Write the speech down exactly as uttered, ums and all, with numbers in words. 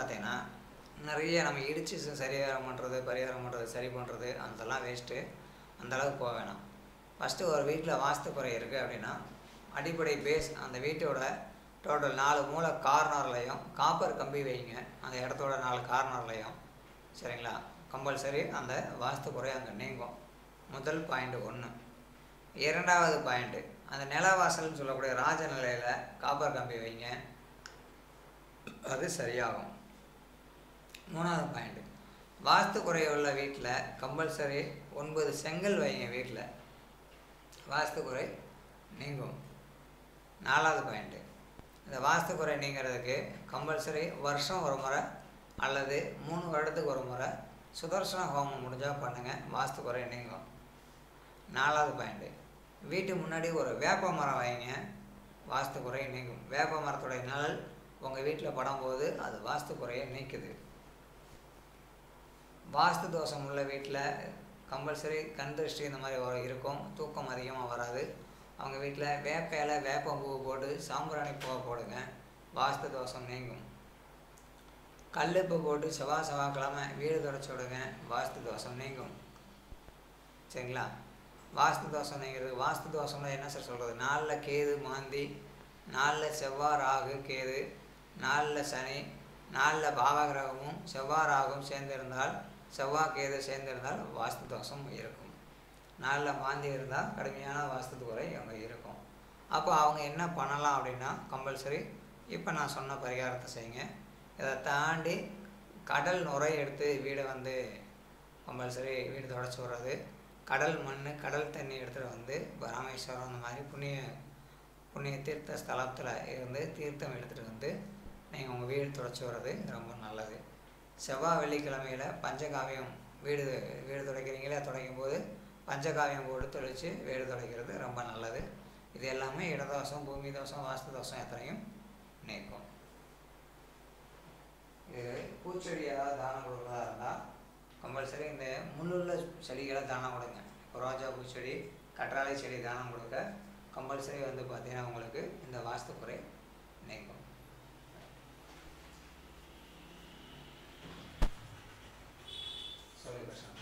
பார்த்தீங்கன்னா நிறைய நம்ம இடித்து சரியாரம் பண்ணுறது பரிகாரம் பண்ணுறது சரி பண்ணுறது அதெல்லாம் வேஸ்ட்டு. அந்தளவுக்கு போக வேணாம். ஃபஸ்ட்டு ஒரு வீட்டில் வாஸ்து குறை இருக்குது அப்படின்னா அடிப்படை பேஸ் அந்த வீட்டோட டோட்டல் நாலு மூலை கார்னர்லையும் காப்பர் கம்பி வைங்க. அந்த இடத்தோட நாலு கார்னர்லையும் சரிங்களா. கம்பல்சரி அந்த வாஸ்து குறை அங்கே நீங்கும். முதல் பாயிண்ட்டு ஒன்று. இரண்டாவது பாயிண்ட்டு, அந்த நிலவாசல்னு சொல்லக்கூடிய ராஜ நிலையில் காப்பர் கம்பி வைங்க, அது சரியாகும். மூணாவது பாயிண்ட்டு, வாஸ்து குறை உள்ள வீட்டில் கம்பல்சரி ஒன்பது செங்கல் வைங்க. வீட்டில் வாஸ்து குறை நீங்கும். நாலாவது பாயிண்ட்டு, இந்த வாஸ்து குறை நீங்கிறதுக்கு கம்பல்சரி வருஷம் ஒரு முறை அல்லது மூணு வருடத்துக்கு ஒரு முறை சுதர்சன ஹோமம் முடிஞ்சால் பண்ணுங்கள், வாஸ்து குறை நீங்கும். நாலாவது பாயிண்ட்டு, வீட்டு முன்னாடி ஒரு வேப்ப மரம் வைங்க, வாஸ்து குறை நீங்கும். வேப்ப மரத்துடைய நிழல் உங்கள் வீட்டில் படும்போது அது வாஸ்து குறையை நீக்குது. வாஸ்து தோஷம் உள்ள வீட்டில் கம்பல்சரி கண் திருஷ்டி இந்த மாதிரி இருக்கும், தூக்கம் அதிகமாக வராது. அவங்க வீட்டில் வேப்ப இலை வேப்பம் பூ போட்டு சாம்பிராணி பூவை போடுங்க, வாஸ்து தோஷம் நீங்கும். கல்லுப்பு போட்டு செவ்வாய் செவ்வாய்க்கிழமை வீடு தொடச்சி விடுங்க, வாஸ்து தோஷம் நீங்கும். சரிங்களா. வாஸ்து தோஷம் நீங்கிறது. வாஸ்து தோஷம்னா என்ன சார் சொல்கிறது? நாலில் கேது மாந்தி, நாலில் செவ்வாய் ராகு கேது, நாலில் சனி, நாலில் பாவகிரகமும் செவ்வாய் ராகும் சேர்ந்திருந்தால், செவ்வாய் கேது சேர்ந்திருந்தால் வாஸ்து தோஷம் இருக்கும். நாலில் மாந்தி இருந்தால் கடுமையான வாஸ்து குறை அங்கே இருக்கும். அப்போ அவங்க என்ன பண்ணலாம் அப்படின்னா கம்பல்சரி இப்போ நான் சொன்ன பரிகாரத்தை செய்யுங்க. இதை தாண்டி கடல் நுரை எடுத்து வீடை வந்து கம்பல்சரி வீடு தொடச்சி விட்றது, கடல் மண் கடல் தண்ணி எடுத்துகிட்டு வந்து இப்போ ராமேஸ்வரம் அந்த மாதிரி புண்ணிய புண்ணிய தீர்த்த ஸ்தலத்தில் இருந்து தீர்த்தம் எடுத்துகிட்டு வந்து நீங்கள் உங்கள் வீடு தொடச்சி விட்றது ரொம்ப நல்லது. செவ்வாய் வெள்ளிக்கிழமையில் பஞ்சகாவியம் வீடு வீடு துடைக்கிறீங்களே, துடைக்கும் போது பஞ்சகாவியம் போட்டு தொளித்து வீடு துடைக்கிறது ரொம்ப நல்லது. இது எல்லாமே இடதோஷம் பூமி தோஷம் வாஸ்து தோஷம் எத்தனையும் நீக்கும். இது பூச்செடி ஏதாவது தானம் கொடுக்குறதா இருந்தால் கம்பல்சரி இந்த முள்ளுள்ள செடிகளை தானம் கொடுங்க. இப்போ ரோஜா பூச்செடி கற்றாழை செடி தானம் கொடுக்க கம்பல்சரி வந்து பார்த்திங்கன்னா உங்களுக்கு இந்த வாஸ்து குறை நீக்கும். சொல்லி பிரச்சனை